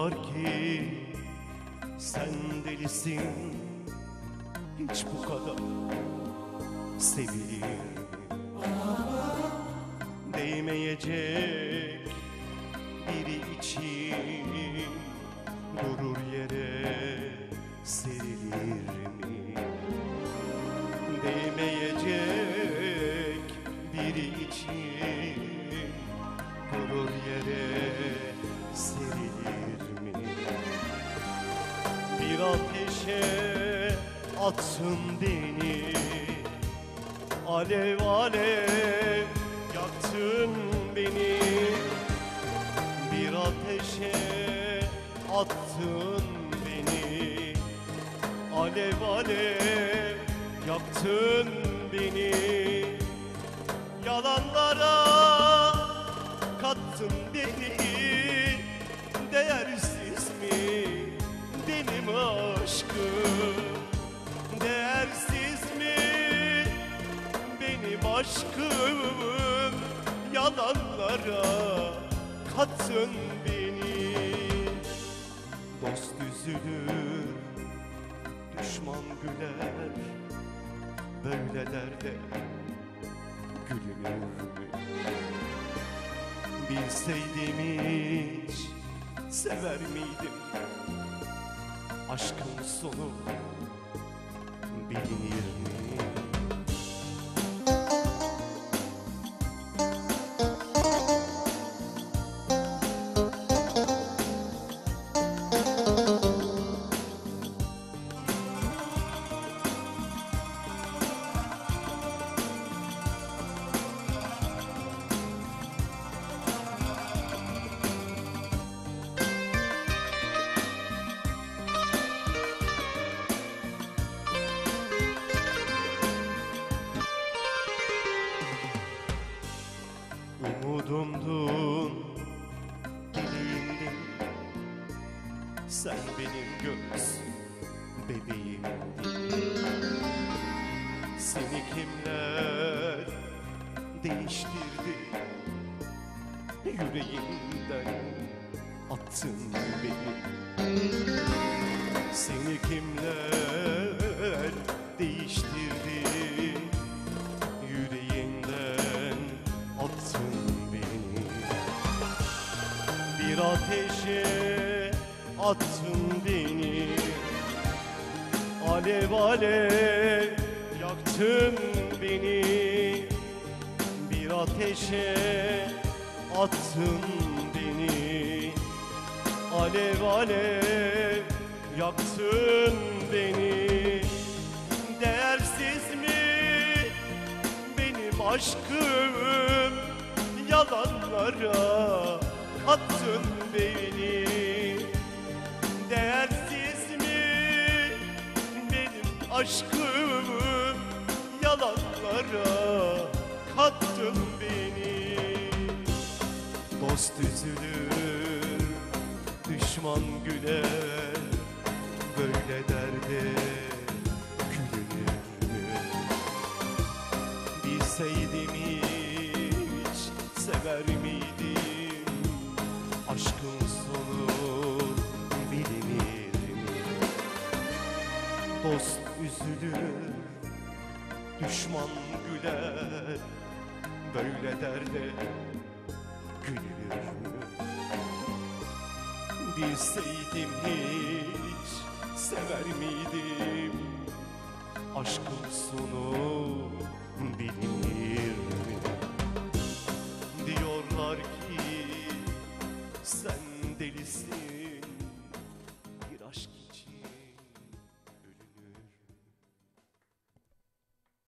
var ki sen delisin, hiç bu kadar sevilir mi? Değmeyecek biri için durur yere serilir mi? Değmeyecek biri için durur yere serilir mi? Bir ateşe atsın beni, alev alev yaktın beni. Bir ateşe attın beni, alev alev yaktın beni. Yalanlara kattın beni, değersiz mi benim aşkım? Değersiz mi benim aşkım? Yalanlara kattın beni. Dost üzülür, düşman güler, böyle derde gülünür mü? Bilseydim hiç sever miydim? Aşkın sonu bilinir mi? Umudumdun, dileğimdin, sen benim göz bebeğimdin. Seni kimler değiştirdi, yüreğimden attın beni. Seni kimler değiştirdi, yüreğinden attın beni. Bir ateşe attın beni, alev alev yaktın beni. Bir ateşe attın beni, alev alev yaktın beni. Değersiz mi benim aşkım? Yalanlara kattın beni. Değersiz mi benim aşkım? Yalanlara kattın beni. Dost üzülür, düşman güler, böyle derde gülünür mü? Bilseydim hiç sever miydim? Aşkın sonu bilinir mi? Dost üzülür, düşman güler, böyle derde gülünür mü? Bilseydim hiç sever miydim? Aşkın sonu